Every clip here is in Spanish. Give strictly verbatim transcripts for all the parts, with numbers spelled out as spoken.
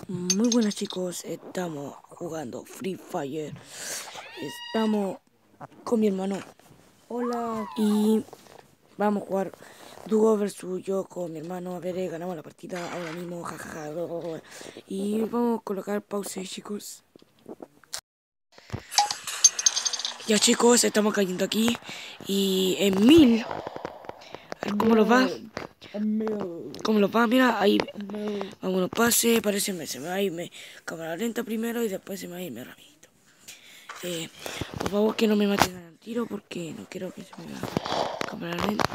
Muy buenas chicos, estamos jugando Free Fire. Estamos con mi hermano. Hola. Y vamos a jugar dúo versus yo con mi hermano. A ver, eh, ganamos la partida ahora mismo. Jajaja. Y vamos a colocar pause, chicos. Ya chicos, estamos cayendo aquí. Y en mil. A ver cómo los va. ¿Cómo los va? Mira, ahí. Vámonos, pase. Parece que se me va a irme cámara lenta primero y después se me va a irme rapidito. Eh, por favor que no me maten al tiro porque no quiero que se me vea cámara lenta.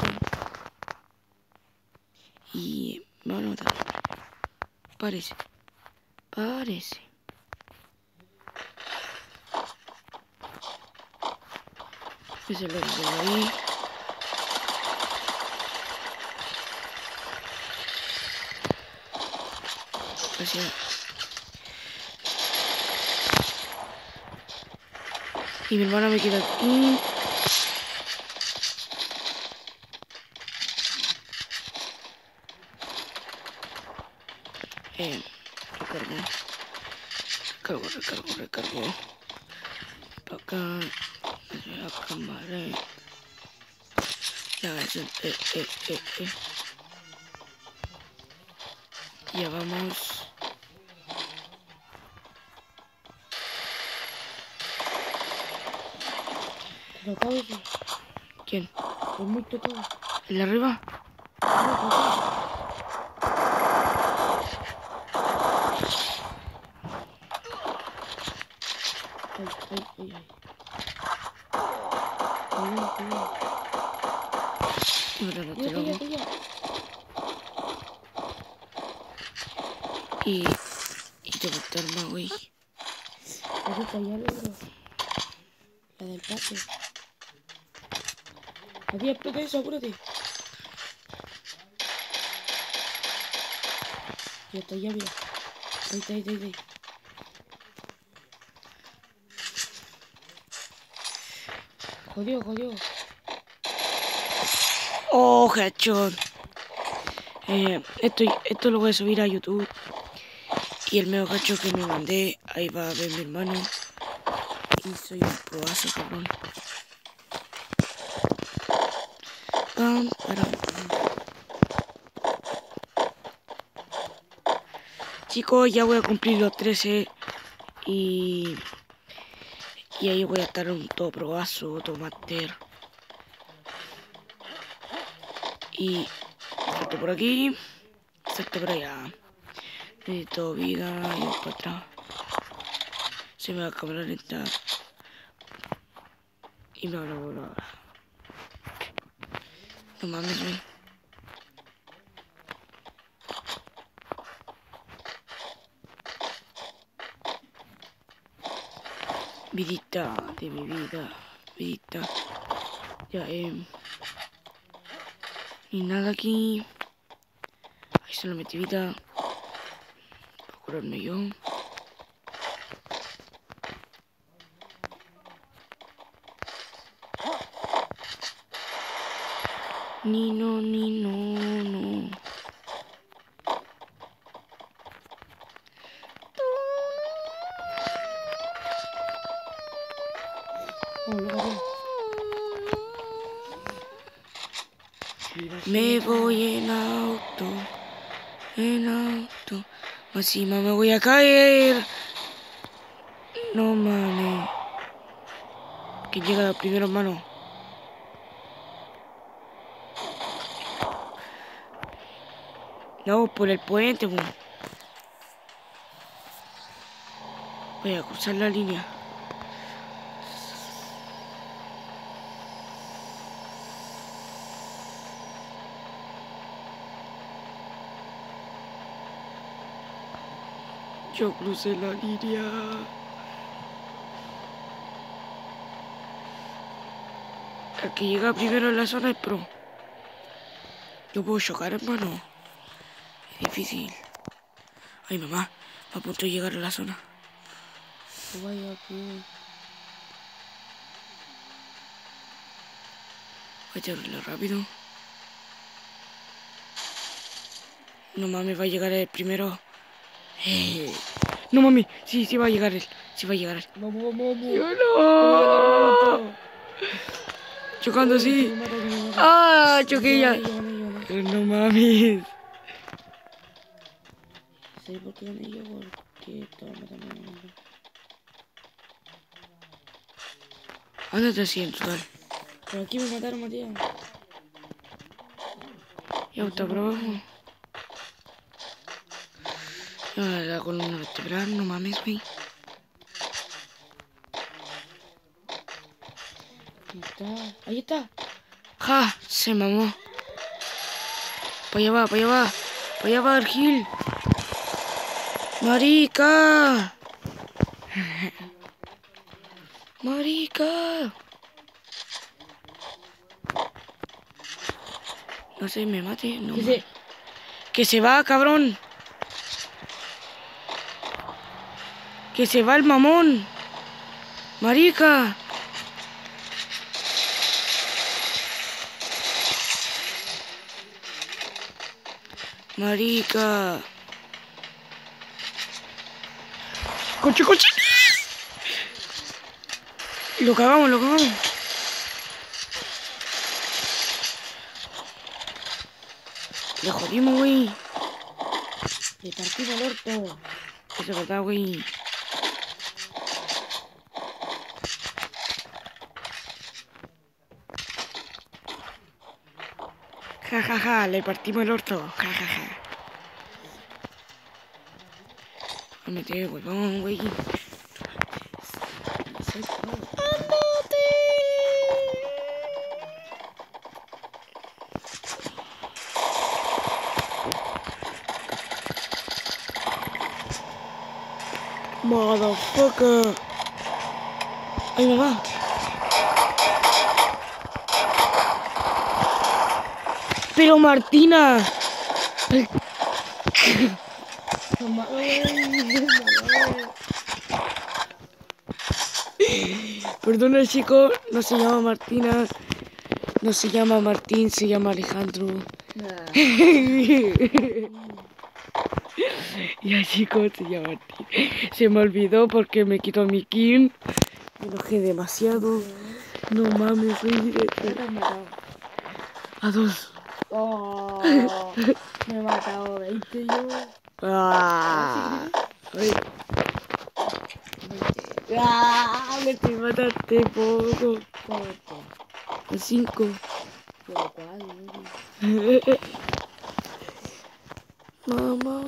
Y me van a matar. Parece. Parece. Ese es lo que tengo ahí. Gracias. Y mi hermana me queda aquí. Eh, recargo. Recargo, recargo, recargo. Para acá. La cámara. Ya, eso, eh, eh, eh, eh. Ya vamos. ¿Te tocaba ese? ¿Quién? Es muy tocado. ¿El de arriba? No, tocado. Ay, ay, ay, ay. Cuidado, cuidado. Ahora no te Tira, lo tira, hago. tira. Y. Y te voy a estar más, güey. Hay que callarlo, bro. La del pase. Aquí explota eso, apúrate. Ya está, ya, mira. Ahí está, ahí está, ahí está. Jodido, jodido. Oh, headshot. Eh, esto, esto lo voy a subir a YouTube. Y el medio cacho que me mandé, ahí va a ver mi hermano. Y soy un proazo, cabrón. Pam, para. Chicos, ya voy a cumplir los trece. Y. Y ahí voy a estar un todo proazo, todo master. Y. Salto por aquí. Salto por allá. Necesito vida y voy para atrás. Se me va a acabar la lenta. Y bla bla bla bla. No mames, güey. Vidita de mi vida. Vidita. Ya, eh. Ni nada aquí. Ahí se lo metí vida. Para curarme yo. Ni no, ni no, no. Vamos, loca, tira. Me voy en auto, en auto. Encima me voy a caer. No mames. Que llega primero, hermano. No, por el puente, boom. Voy a cruzar la línea. Yo crucé la línea. El que llega primero en la zona es pro. Yo puedo chocar, hermano. Es difícil. Ay, mamá. Va a punto de llegar a la zona. Oh, vaya, que... Voy a echarle rápido. No mames, va a llegar el primero. Eh, No, mami. Sí, sí va a llegar él. Sí va a llegar él. Vamos, vamos, vamos. Yo Voy a ganar la no. moto. Chocando, Uy, sí. que me mata, que me mata. Ah, choqué Yo ya. gané, yo gané, yo gané. Pero no mames. ¿Sabes por qué gané yo? Porque estaba matando a mi mamá. Ándate así en total. Pero aquí me mataron, Matías. Ya está por abajo. Ya la columna vertebral, no mames, güey. Ahí está. Ahí está. Ja, se mamó. Para allá va, para allá va. Para allá va el Gil. Marica. Marica. No sé, me mate. No, Que mames. se... Que se va, cabrón. Que se va el mamón. Marica. Marica. Coche, coche. Lo cagamos, lo cagamos. Le jodimos, güey. Le partimos el orto. Eso es verdad, güey. Ja, ja, ja, le partimos el orto. Ja, ja, ja. Me metí, huevón, güey. Motherfucker. Ay, mamá. Pero Martina. Mamá, güey. Mamá, Perdona, chicos. No se llama Martina. No se llama Martín, se llama Alejandro. nah. Ya, chicos, se llama Martín. Se me olvidó porque me quitó mi kin. Me enojé demasiado. No mames, güey. ¿Qué te has matado? A dos. Oh, me he matado veinte yo. Ah. Ay. Ah, me te mataste poco. Cuatro. A cinco. Pero cuatro. Mamá.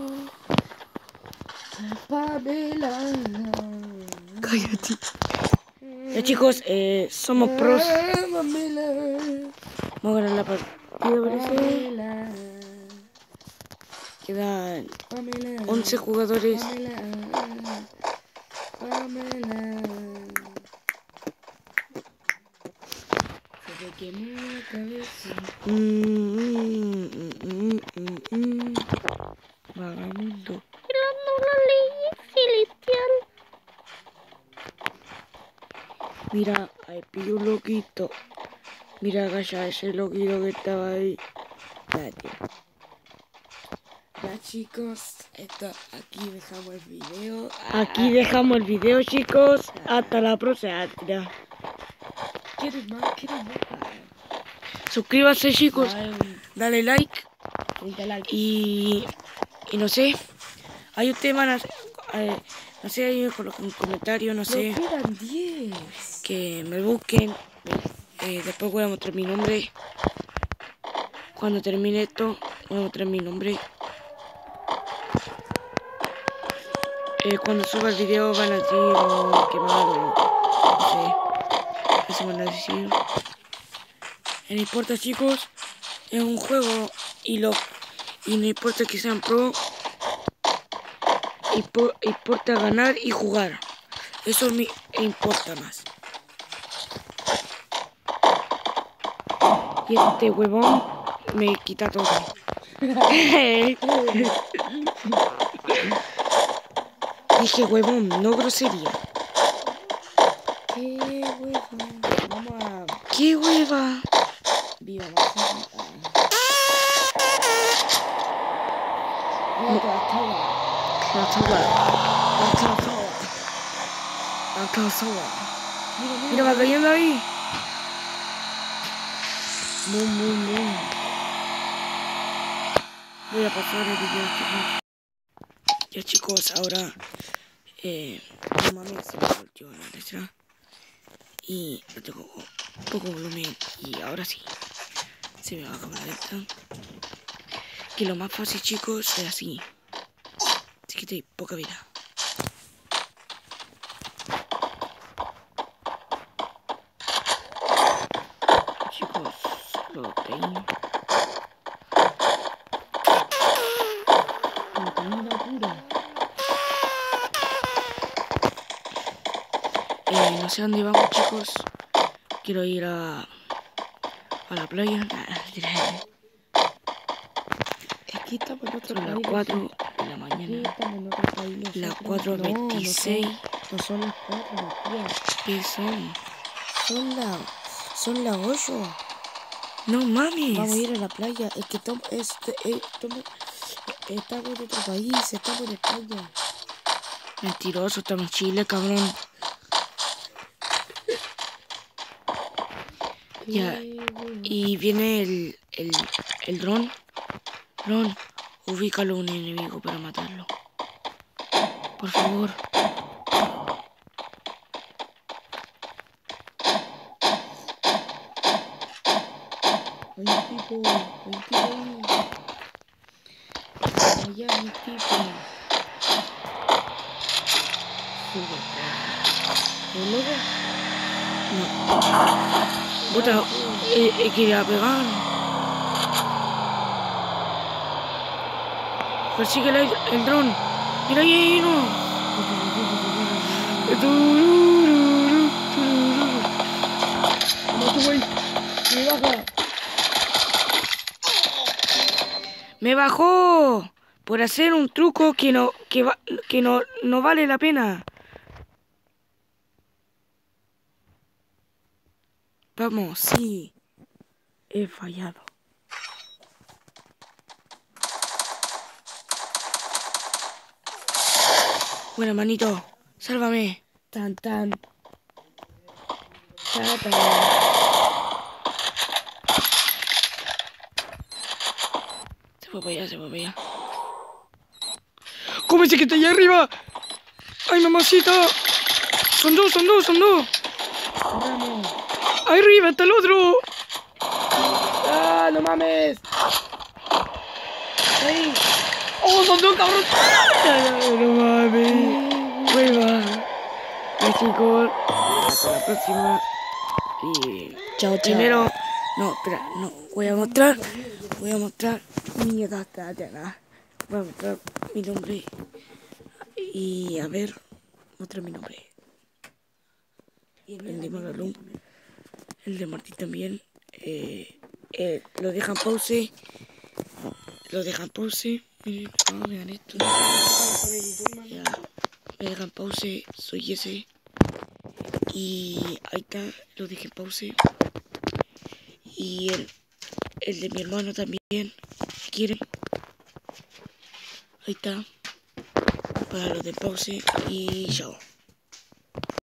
Pamela. Cállate. Ya, chicos, eh, somos pros. Pamela. Vamos a ganar la partida, parece. Pamela. Quedan Pamela. once jugadores. Pamela. Pamela. Se me quemó la cabeza. Mm, mm, mm, mm, mm, mm. Vagamundo. La ley celestial. Mira, ahí pilló un loquito. Mira, calla, ese loquito que estaba ahí. Date. Ya, chicos, esto aquí dejamos el video. Aquí dejamos el video, chicos. Hasta la próxima. ¿Quieres más? ¿Quieres más? Suscríbanse, chicos. Dale, Dale like. treinta likes. Y, y no sé. Ahí ustedes van a... Eh, no sé, ahí con los comentarios, no sé. Nos quedan diez. Que me busquen. Eh, después voy a mostrar mi nombre. Cuando termine esto, voy a mostrar mi nombre. Eh, cuando suba el video van a decir oh, que malo. No sé. Eso van a decir. No importa, chicos. Es un juego y lo y no importa que sean pro. Impo, importa ganar y jugar. Eso me importa más. Y este huevón me quita todo. Dije huevón, no grosería. Qué hueva. Vamos a... ¡Qué hueva! Viva más. Ah. Mira, todas tablas. La sola. La sola. La sola. Mira, va cayendo ahí. Boom, boom, boom. Voy a pasar el video, chicos. Ya, chicos, ahora... Eh, no mames, se me volteó la letra. Y lo tengo poco volumen. Y ahora sí. Se me baja la letra. Que lo más fácil, chicos, es así. Así que te poca vida. Chicos, lo tengo. Eh, no sé dónde vamos, chicos. Quiero ir a, a la playa. Aquí estamos en otro Son las país. cuatro de la Aquí mañana. estamos en otro país. Nosotros. Las cuatro veintiséis. No, no, son, no son las cuatro, tía. ¿Qué son? Son las son las ocho. No mames. Vamos a ir a la playa. Es que estamos, este, eh, estamos, estamos en otro país. Estamos en España. Mentiroso, estamos en Chile, cabrón. Ya. Y viene el, el, el dron. Dron, ubícalo a un enemigo para matarlo. Por favor. Hay un tipo, hay un tipo ahí. Allá hay un tipo. Sube. ¿El lobo? No. Puta, eh, eh, quería pegar. Persigue el, el dron. Mira ahí, ahí no. No te voy. Me baja. Me bajó por hacer un truco que no que va, que no, no vale la pena. Vamos, sí. He fallado. Bueno, manito, sálvame. Tan, tan. Tan, tan. Se fue para allá, se fue para allá. ¿Cómo ese que está allá arriba? ¡Ay, mamacita! Son dos, son dos, son dos. Vamos. ¡Ahí arriba está el otro! ¡Ah, no mames! ¡Ahí! ¡Oh, son dos, cabrón! No mames. Hueva. Ya, chicos. Hasta la próxima. Y... Chao, chao. Primero... No, espera, no. Voy a mostrar... Voy a mostrar mi edad. Voy a mostrar mi nombre. Y a ver... Mostrar mi nombre. El de Magalum. El de Martín también. Eh, eh, lo dejan pause. Lo dejan pause. Miren, no, vean esto. Ya, me dejan pause. Soy ese. Y ahí está. Lo dejé en pause. Y el, el de mi hermano también. ¿Quieren? Ahí está. Para los de pause. Y chao.